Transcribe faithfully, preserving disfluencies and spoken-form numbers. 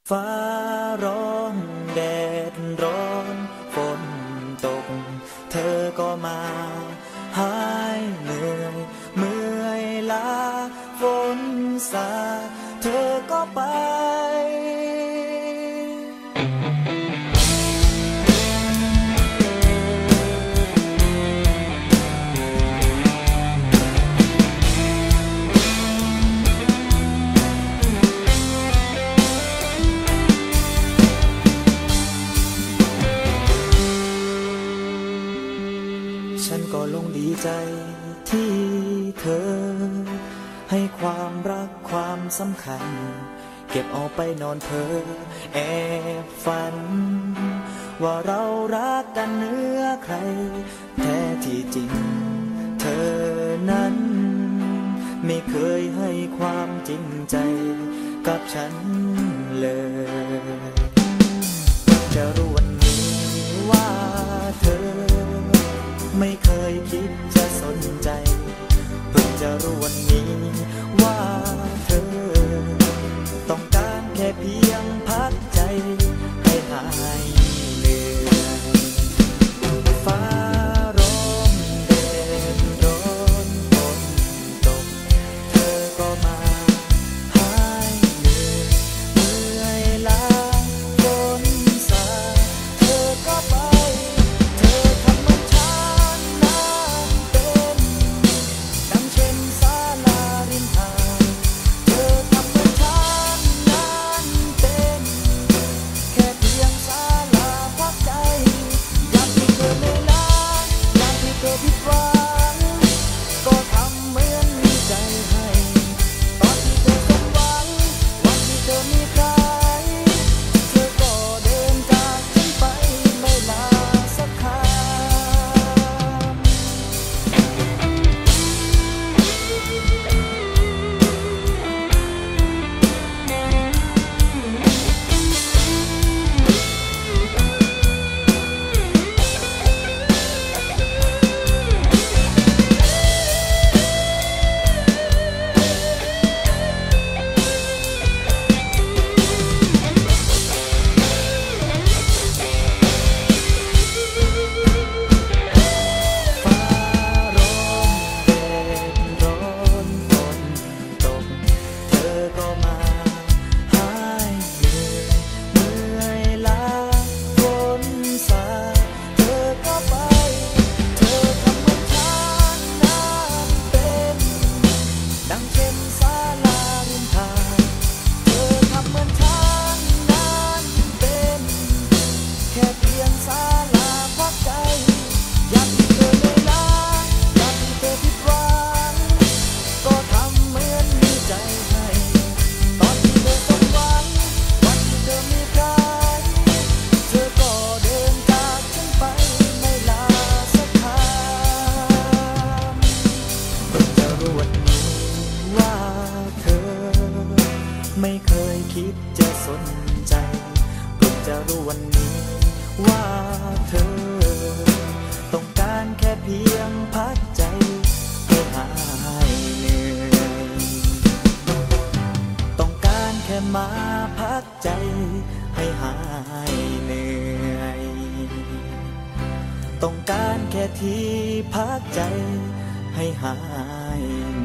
ฟ้าร้องแดดร้อนฝนตกเธอก็มาหายเหนื่อยเมื่อยล้าฝนสาดเธอก็ไปฉันก็ลงดีใจที่เธอให้ความรักความสำคัญเก็บเอาไปนอนเพ้อแอบฝันว่าเรารักกันเหนือใครแท้ที่จริงเธอนั้นไม่เคยให้ความจริงใจกับฉันเลยจะรู้วันนี้ว่าเธอไม่เคยคิดจะสนใจเพิ่งจะรู้วันนี้ว่าเธอต้องการแค่เพียงพักใจให้หายเหนื่อยฟ้าร้องแดดร้อนฝนตกเธอก็มาหายเหนื่อยเมื่อยล้าฝนสาดเธอก็ไปเธอทำเหมือนฉันนั้นเป็นดังเช่นศาลาริมทางเธอทำเหมือนฉันนั้นเป็นแค่เพียงศาลาพักใจยามที่เธอเหนื่อยล้ายามที่เธอผิดหวังก็ทำเหมือนมีใจให้ตอนที่เธอสมหวังวันที่เธอมีใครเธอก็เดินจากฉันไปไม่ลาสักคำดังเช่นศาลาริมทางเธอทำเหมือนฉันนั้นเป็นแค่เพียงศาลาพักใจยามที่เธอเหนื่อยล้ายามที่เธอผิดหวังก็ทำเหมือนมีใจให้ตอนที่เธอสมหวังวันที่เธอมีใครเธอก็เดินจากฉันไปไม่ลาสักคำเพิ่งจะรู้วันนี้ว่าเธอไม่เคยคิดจะสนใจเพิ่งจะรู้วันนี้ว่าเธอต้องการแค่เพียงพักใจให้หายเหนื่อยต้องการแค่มาพักใจให้หายเหนื่อยต้องการแค่ที่พักใจให้หาย